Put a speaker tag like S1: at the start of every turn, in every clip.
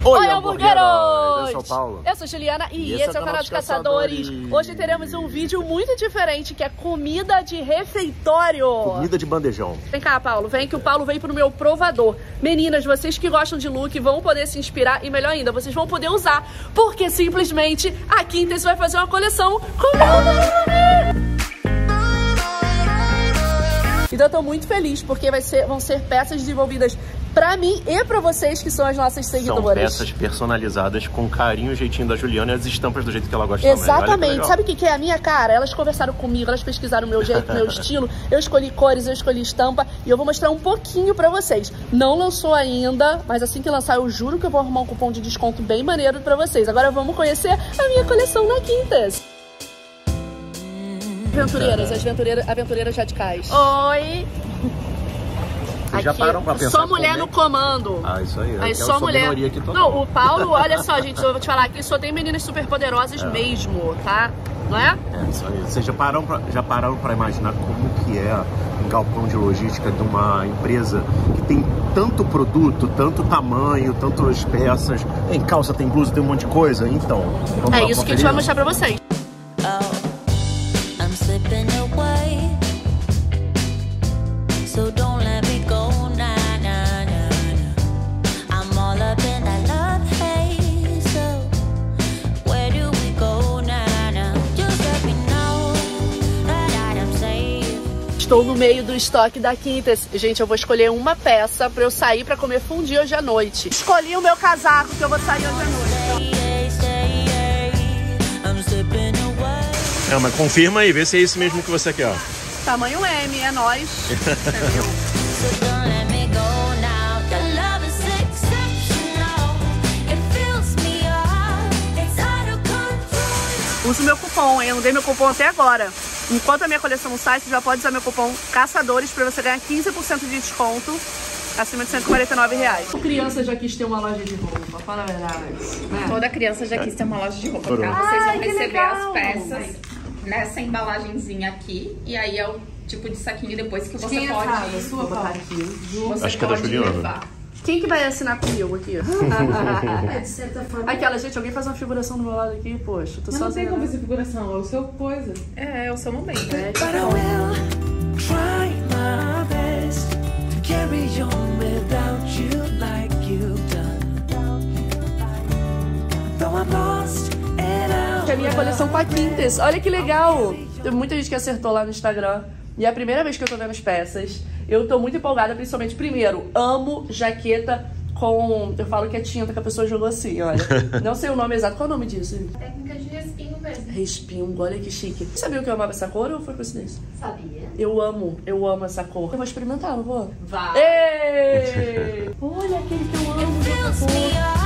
S1: Oi, hamburgueros!
S2: Eu sou o Paulo.
S1: Eu sou Juliana e esse é o canal dos Caçadores. Hoje teremos um vídeo muito diferente, que é comida de refeitório.
S2: Comida de bandejão.
S1: Vem cá, Paulo, vem que o Paulo veio pro meu provador. Meninas, vocês que gostam de look vão poder se inspirar e melhor ainda, vocês vão poder usar, porque simplesmente a Quintas vai fazer uma coleção com meu nome. Então eu tô muito feliz, porque vão ser peças desenvolvidas pra mim e pra vocês que são as nossas seguidoras.
S2: São peças personalizadas com carinho e jeitinho da Juliana e as estampas do jeito que ela gosta.
S1: Exatamente.
S2: Também.
S1: Sabe o que é a minha cara? Elas conversaram comigo, elas pesquisaram o meu jeito, meu estilo. Eu escolhi cores, eu escolhi estampa e eu vou mostrar um pouquinho pra vocês. Não lançou ainda, mas assim que lançar eu juro que eu vou arrumar um cupom de desconto bem maneiro pra vocês. Agora vamos conhecer a minha coleção na Quintas. Aventureiras, as aventureiras radicais. Oi!
S2: Vocês já param pra pensar?
S1: Só mulher no comando.
S2: Ah, isso aí.
S1: Aí só mulher.
S2: Aqui
S1: não, o Paulo, olha só, gente, eu vou te falar aqui, só tem meninas super poderosas mesmo, tá? Não é?
S2: É, isso aí. Vocês já pararam pra imaginar como que é um galpão de logística de uma empresa que tem tanto produto, tanto tamanho, tantas peças, tem calça, tem blusa, tem um monte de coisa? Então, vamos lá,
S1: isso que a gente vai mostrar pra vocês. Estou no meio do estoque da Quintas. Gente, eu vou escolher uma peça pra eu sair pra comer fondue hoje à noite. Escolhi o meu casaco que eu vou sair hoje à noite.
S2: É, mas confirma aí, vê se é isso mesmo que você quer, ó.
S1: Tamanho M, é nóis. Uso meu cupom, hein? Eu não dei meu cupom até agora. Enquanto a minha coleção não sai, você já pode usar meu cupom Caçadores pra você ganhar 15% de desconto acima de R$149. Criança já quis ter uma loja de roupa, fala a verdade. Né?
S3: Toda criança já quis ter uma loja de roupa. Tá? Vocês vão receber as peças nessa embalagenzinha aqui. E aí é o tipo de saquinho depois que você pode...
S1: A sua botar aqui.
S2: Acho que é da Juliana.
S1: Quem que vai assinar comigo aqui? É de certa forma. Aquela, gente, alguém faz uma figuração do meu lado aqui, poxa, tô sozinha.
S3: Não tem como fazer figuração, é o seu coisa. É o seu momento. É a minha coleção com a Quintas. Olha que legal. Tem muita gente que acertou lá no Instagram. E é a primeira vez que eu tô vendo as peças. Eu tô muito empolgada, principalmente, primeiro, amo jaqueta com... Eu falo que é tinta que a pessoa jogou assim, olha. Não sei o nome exato. Qual é o nome disso? Técnica de respingo mesmo.
S1: Respingo, olha que chique. Você sabia que eu amava essa cor ou foi coincidência?
S3: Sabia.
S1: Eu amo essa cor. Eu vou experimentar, não vou?
S3: Vai.
S1: Ei! Olha aquele que eu amo dessa cor.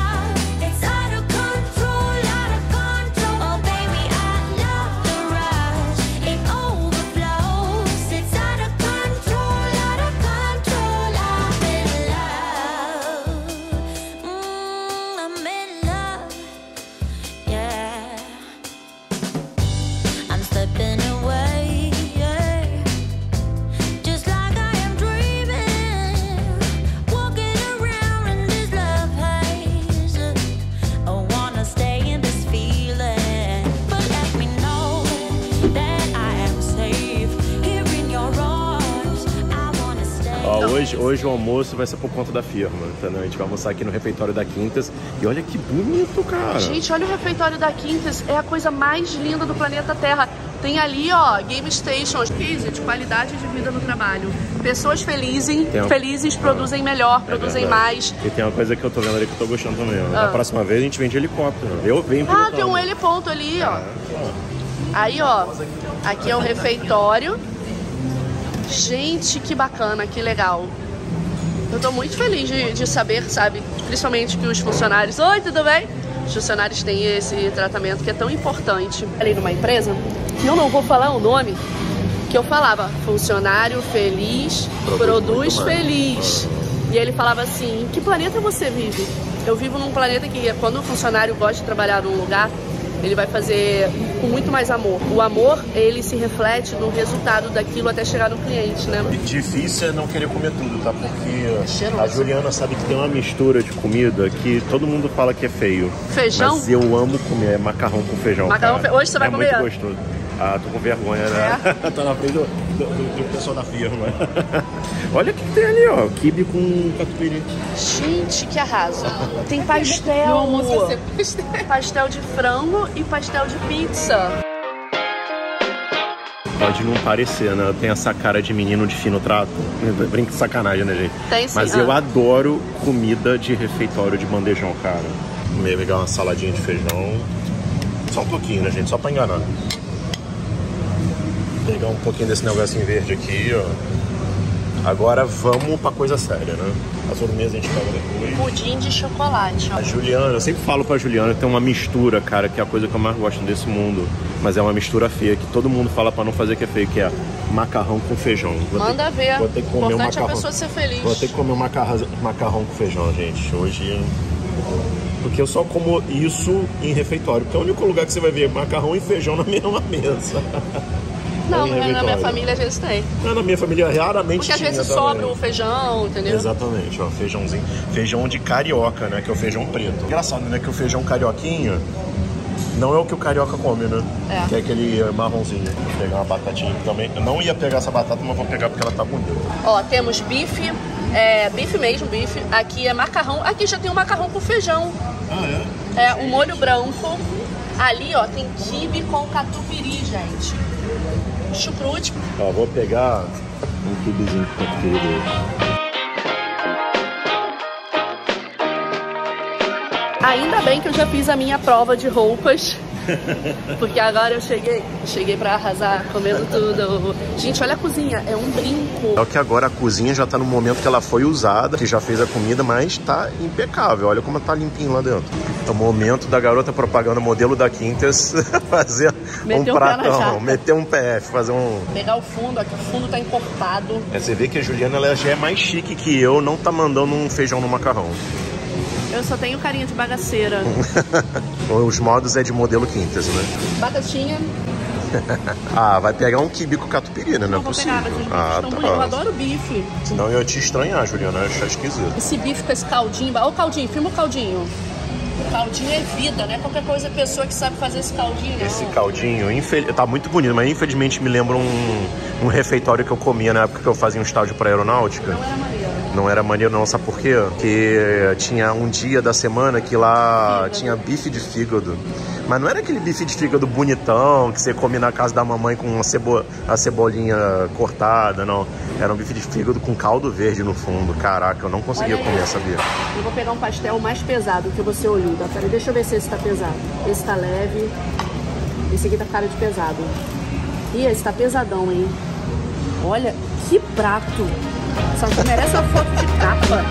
S2: Hoje o almoço vai ser por conta da firma, entendeu? A gente vai almoçar aqui no refeitório da Quintas. E olha que bonito, cara.
S1: Gente, olha o refeitório da Quintas. É a coisa mais linda do planeta Terra. Tem ali, ó, Game Station. De qualidade de vida no trabalho. Pessoas felizes produzem melhor, produzem mais.
S2: E tem uma coisa que eu tô vendo ali que eu tô gostando também, ó. Da próxima vez a gente vende helicóptero. Eu venho pilotando.
S1: Tem um heliponto ali, ó. Aí, ó. Aqui é o refeitório. Gente, que bacana, que legal. Eu tô muito feliz de saber, sabe, principalmente que os funcionários... Oi, tudo bem? Os funcionários têm esse tratamento que é tão importante. Ali numa empresa, que eu não vou falar o nome, que eu falava, funcionário feliz, produz feliz. E ele falava assim, em que planeta você vive? Eu vivo num planeta que quando o funcionário gosta de trabalhar num lugar, ele vai fazer com muito mais amor. O amor, ele se reflete no resultado daquilo até chegar no cliente, né?
S2: Difícil é não querer comer tudo, tá? Porque
S1: cheiroso.
S2: A Juliana sabe que tem uma mistura de comida que todo mundo fala que é feio.
S1: Feijão?
S2: Mas eu amo comer macarrão com feijão.
S1: Hoje você vai comer?
S2: É muito gostoso. Ah, tô com vergonha, né? Tá na frente do pessoal da firma. Olha o que tem ali, ó. Quibe com catupiry.
S1: Gente, que arraso. Tem pastel.
S3: No almoço vai ser pastel.
S1: Pastel de frango e pastel de pizza.
S2: Pode não parecer, né? Eu tenho essa cara de menino de fino trato. Brinca de sacanagem, né, gente?
S1: Tem sim.
S2: Mas eu adoro comida de refeitório de bandejão, cara. Comer, pegar uma saladinha de feijão. Só um pouquinho, né, gente? Só pra enganar. Pegar um pouquinho desse negocinho verde aqui, ó. Agora vamos pra coisa séria, né? A sobremesa a gente pega depois.
S1: Pudim de chocolate, ó.
S2: A Juliana, eu sempre falo pra Juliana que tem uma mistura, cara, que é a coisa que eu mais gosto desse mundo. Mas é uma mistura feia, que todo mundo fala pra não fazer que é feio, que é macarrão com feijão.
S1: Manda ver.
S2: Vou ter que comer
S1: importante é a pessoa ser feliz.
S2: Vou ter que comer um macarrão com feijão, gente. Hoje... Porque eu só como isso em refeitório. Porque é o único lugar que você vai ver macarrão e feijão na mesma mesa.
S1: Não, na minha família às vezes tem.
S2: Na minha família raramente
S1: porque às vezes sobra o feijão, entendeu?
S2: Exatamente, ó, feijãozinho. Feijão de carioca, né? Que é o feijão preto. Engraçado, né? Que o feijão carioquinha não é o que o carioca come, né?
S1: É.
S2: Que é aquele marronzinho. Vou pegar uma batatinha também. Eu não ia pegar essa batata, mas vou pegar porque ela tá bonita.
S1: Ó, temos bife, bife mesmo, bife. Aqui é macarrão. Aqui já tem o macarrão com feijão.
S2: Ah, é?
S1: É, o molho branco. Ali, ó, tem quibe com catupiry, gente. Chucrute.
S2: Ó, vou pegar um quibezinho de catupiry.
S1: Ainda bem que eu já fiz a minha prova de roupas. Porque agora eu cheguei pra arrasar, comendo tudo. Gente, olha a cozinha, é um brinco.
S2: É que agora a cozinha já tá no momento que ela foi usada, que já fez a comida, mas tá impecável. Olha como tá limpinho lá dentro. É o momento da garota propaganda modelo da Quintas fazer um pratão, meter um PF, fazer um...
S1: Pegar o fundo, aqui o fundo tá encorpado.
S2: Você vê que a Juliana ela já é mais chique que eu, não tá mandando um feijão no macarrão.
S1: Eu só tenho carinha de bagaceira.
S2: Os modos é de modelo Quintas, né?
S1: Batatinha.
S2: Ah, vai pegar um quibe com catupiry, né? Não é possível.
S1: Pegar, mas os bifes eu adoro bife.
S2: Senão eu ia te estranhar, Juliana, eu ia achar esquisito.
S1: Esse bife com esse caldinho. Olha o caldinho, filma o caldinho. O caldinho é vida, né? Qualquer coisa, pessoa que sabe fazer esse caldinho. Não.
S2: Esse caldinho, tá muito bonito, mas infelizmente me lembra um refeitório que eu comia na época que eu fazia um estágio para aeronáutica.
S1: Não era maneiro.
S2: Não era maneiro não, sabe por quê? Porque tinha um dia da semana que lá tinha bife de fígado. Mas não era aquele bife de fígado bonitão que você come na casa da mamãe com a cebolinha cortada, não. Era um bife de fígado com caldo verde no fundo. Caraca, eu não conseguia comer, sabia?
S1: Eu vou pegar um pastel mais pesado que você olhou. Peraí, deixa eu ver se esse tá pesado. Esse tá leve. Esse aqui tá cara de pesado. Ih, esse tá pesadão, hein? Olha, que prato! Só que merece uma foto de capa.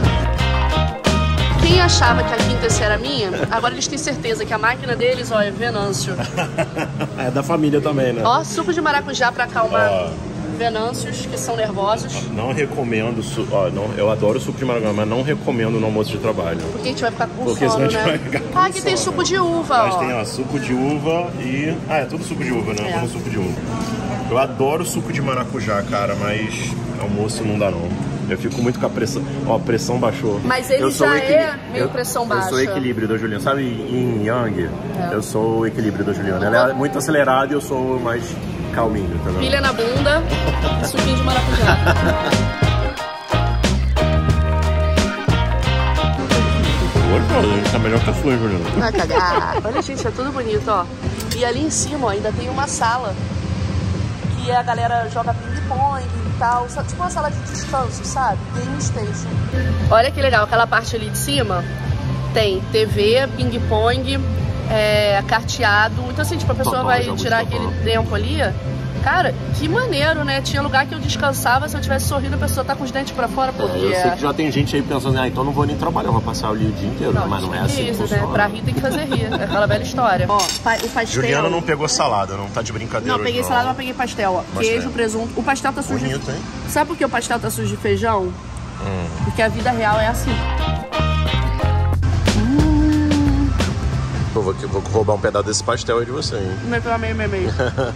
S1: Quem achava que a Quintas era minha, agora eles têm certeza que a máquina deles, ó, é Venâncio.
S2: É da família também, né?
S1: Ó, suco de maracujá pra acalmar Venâncios, que são nervosos.
S2: Não recomendo, eu adoro suco de maracujá, mas não recomendo no almoço de trabalho.
S1: Porque a gente vai ficar com
S2: Porque
S1: sono,
S2: senão a gente
S1: né?
S2: vai ficar com
S1: aqui tem suco de uva,
S2: mas
S1: ó.
S2: Tem, ó, suco de uva e... Ah, é tudo suco de uva, né? Como suco de uva. Eu adoro suco de maracujá, cara, mas almoço não dá, não. Eu fico muito com a pressão. Ó, a pressão baixou.
S1: Mas ele já é meio pressão baixa.
S2: Eu sou o equilíbrio da Juliana. Sabe, em Yang, eu sou o equilíbrio da Juliana. Ela é muito acelerada e eu sou mais calminho, tá vendo?
S1: Pilha na bunda e suquinho de maracujá.
S2: Tá melhor que a sua, Juliana.
S1: Vai cagar. Olha, gente, é tudo bonito, ó. E ali em cima, ó, ainda tem uma sala que a galera joga ping-pong e tal. Tipo uma sala de descanso, sabe? Tem um station. Olha que legal, aquela parte ali de cima tem TV, ping-pong, carteado. Então assim, tipo, a pessoa vai tirar aquele tempo ali. Cara, que maneiro, né? Tinha lugar que eu descansava, se eu tivesse sorrindo, a pessoa tá com os dentes pra fora, porque...
S2: Eu sei que já tem gente aí pensando, então não vou nem trabalhar, eu vou passar ali o dia inteiro,
S1: não,
S2: mas não é assim que
S1: funciona. Né? Pra rir tem que fazer rir, é aquela velha história. Ó, o pastel...
S2: Juliana não pegou salada, não tá de brincadeira.
S1: Não, peguei salada, mas peguei pastel, ó. Queijo, presunto. O pastel tá sujo.
S2: Bonito, hein?
S1: Sabe por que o pastel tá sujo de feijão? Porque a vida real é assim.
S2: vou roubar um pedaço desse pastel aí de você, hein?
S1: Meio.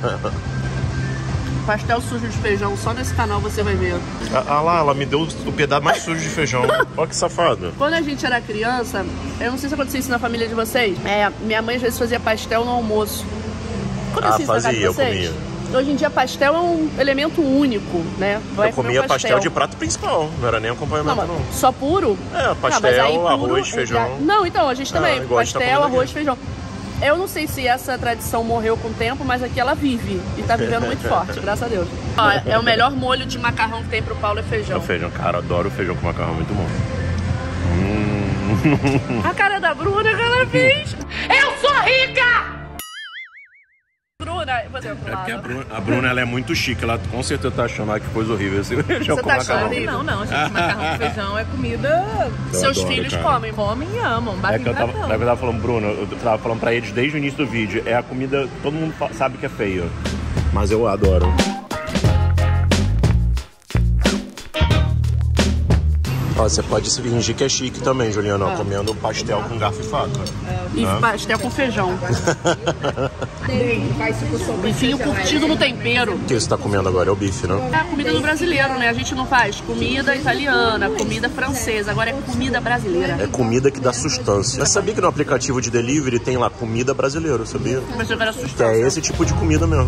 S1: Pastel sujo de feijão, só nesse canal você vai ver.
S2: Ah lá, ela me deu o pedaço mais sujo de feijão. Olha que safado.
S1: Quando a gente era criança, eu não sei se acontecia isso na família de vocês. Minha mãe às vezes fazia pastel no almoço. Acontecia isso na casa de vocês? Hoje em dia pastel é um elemento único, né?
S2: Eu comia pastel de prato principal, não era nem acompanhamento não.
S1: Só puro?
S2: Pastel, arroz, feijão.
S1: Não, então, a gente também, pastel, arroz, feijão. Eu não sei se essa tradição morreu com o tempo, mas aqui ela vive. E tá vivendo muito forte, graças a Deus. Ó, é o melhor molho de macarrão que tem pro Paulo, é feijão.
S2: É o feijão, cara, adoro feijão com macarrão, muito bom.
S1: A cara da Bruna que ela fez. Eu sou rica! Bruna, você é
S2: porque a Bruna ela é muito chique, ela com certeza tá achando que coisa horrível esse feijão com macarrão.
S4: Não, gente, macarrão com feijão é comida.
S1: Seus filhos comem
S4: e amam.
S2: Eu tava falando, Bruno, eu tava falando pra eles desde o início do vídeo, é a comida, todo mundo sabe que é feia, mas eu adoro. Ó, você pode se fingir que é chique também, Juliana, comendo pastel com garfo e faca.
S1: E pastel com feijão. Bifinho curtido no tempero.
S2: O que você tá comendo agora? É o bife, né?
S1: É a comida do brasileiro, né? A gente não faz comida italiana, comida francesa, agora é comida brasileira.
S2: É comida que dá sustância. Mas sabia que no aplicativo de delivery tem lá comida brasileira, sabia?
S1: Mas eu quero sustância.
S2: Que é esse tipo de comida mesmo.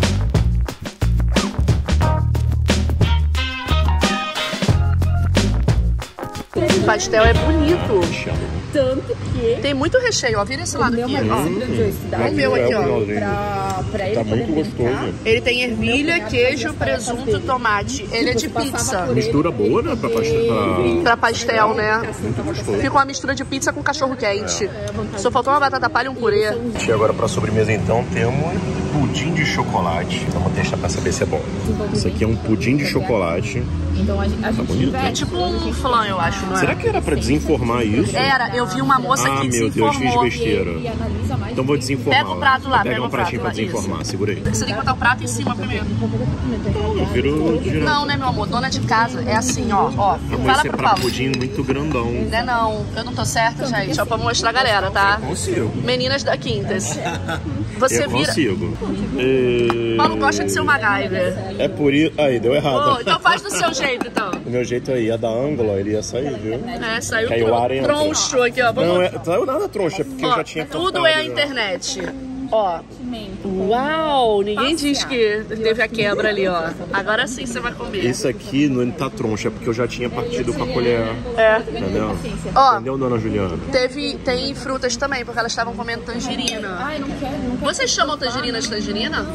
S1: O pastel é bonito. Tanto que... Tem muito recheio, ó. Vira esse lado aqui, ó. Vamos ver aqui, ó.
S2: Tá muito gostoso.
S1: Ele tem ervilha, queijo, presunto, tomate. Ele é de pizza.
S2: Mistura boa, né?
S1: Pra pastel, né?
S2: Muito gostoso.
S1: Fica uma mistura de pizza com cachorro quente. Só faltou uma batata palha e um purê.
S2: E agora pra sobremesa, então, temos pudim de chocolate. Vamos testar pra saber se é bom. Isso aqui é um pudim de chocolate.
S4: Então a gente
S1: é tipo um flan, eu acho, não é?
S2: Será que era pra desinformar isso?
S1: Era, eu vi uma moça que desinformou.
S2: Ah, meu Deus, fiz besteira. Então vou desinformar.
S1: Pega o prato lá,
S2: pega um pratinho pra desinformar, segura aí.
S1: Você tem que botar o prato em cima primeiro.
S2: Eu viro geral.
S1: Não, né, meu amor? Dona de casa é assim, ó. Fala pro Paulo.
S2: Pudim muito grandão.
S1: Não, eu não tô certa, gente. Ó, pra mostrar a galera, tá?
S2: Eu consigo.
S1: Meninas da Quintas. Você
S2: eu
S1: vira...
S2: consigo.
S1: Paulo gosta de ser uma MacGyver.
S2: É por isso... Aí, deu errado.
S1: Então faz do seu jeito, então.
S2: O meu jeito aí ia dar ângulo, ele ia sair, viu?
S1: Saiu
S2: troncho
S1: aqui, ó.
S2: Não, saiu nada troncho, é porque eu já tinha
S1: tudo é a internet. Ó. Uau! Ninguém diz que teve a quebra ali, ó. Agora sim você vai comer.
S2: Esse aqui não tá troncho, é porque eu já tinha partido com a colher. Entendeu?
S1: Ó,
S2: entendeu, dona Juliana?
S1: Tem frutas também, porque elas estavam comendo tangerina.
S4: Ai, não quero.
S1: Vocês chamam tangerina de tangerina?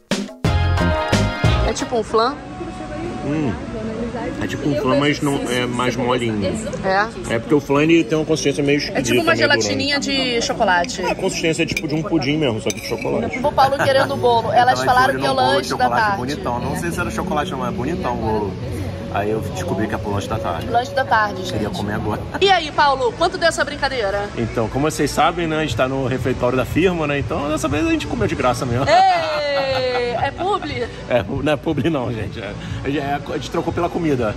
S1: É tipo um flan?
S2: É tipo um flan, mas não é mais molinho.
S1: É
S2: porque o flan ele tem uma consistência meio esquisita.
S1: É tipo uma gelatininha de chocolate.
S2: A consistência é tipo de um pudim mesmo, só que de chocolate.
S1: O Paulo querendo o bolo. Elas falaram que é o lanche da tarde.
S2: Bonitão. Não sei se era chocolate ou não, é bonitão o bolo. Aí eu descobri que é pro lanche da tarde.
S1: Lanche da tarde, gente.
S2: Queria comer agora.
S1: E aí, Paulo, quanto deu essa brincadeira?
S2: Então, como vocês sabem, né, a gente tá no refeitório da firma, né, então dessa vez a gente comeu de graça mesmo.
S1: Ei, é publi?
S2: Não é publi não, gente. A gente trocou pela comida.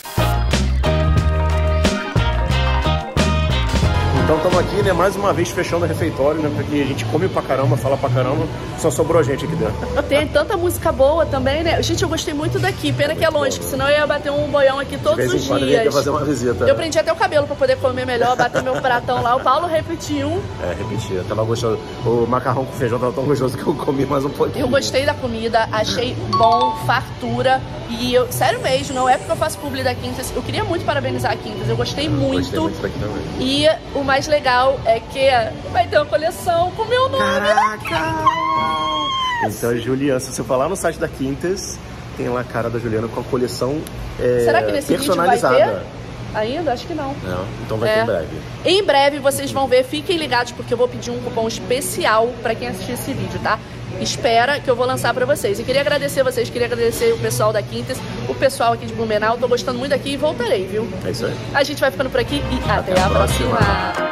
S2: Então estamos aqui, né, mais uma vez fechando o refeitório, né, porque a gente come pra caramba, fala pra caramba, só sobrou a gente aqui dentro.
S1: Tem tanta música boa também, né? Gente, eu gostei muito daqui, pena que é longe, que senão eu ia bater um boião aqui todos os dias.
S2: Eu ia fazer uma visita.
S1: Eu prendi até o cabelo pra poder comer melhor, bater meu pratão lá. O Paulo repetiu.
S2: Repetiu. Tava gostoso. O macarrão com feijão tava tão gostoso que eu comi mais um pouquinho.
S1: Eu gostei da comida, achei bom, fartura. E eu, sério mesmo, não é porque eu faço publi da Quintas. Eu queria muito parabenizar a Quintas, eu gostei muito.
S2: Gostei muito daqui também.
S1: E o mais legal é que vai ter uma coleção com o meu nome.
S2: Caraca! Então, Juliana, se você for lá no site da Quintas, tem lá a cara da Juliana com a coleção
S1: Será que nesse
S2: personalizada.
S1: Vídeo vai ter? Ainda? Acho que não.
S2: Então vai ter em breve.
S1: Em breve vocês vão ver, fiquem ligados porque eu vou pedir um cupom especial pra quem assistir esse vídeo, tá? Espera que eu vou lançar pra vocês. E queria agradecer vocês, queria agradecer o pessoal da Quintas, o pessoal aqui de Blumenau. Tô gostando muito daqui e voltarei, viu?
S2: É isso aí.
S1: A gente vai ficando por aqui e até a próxima.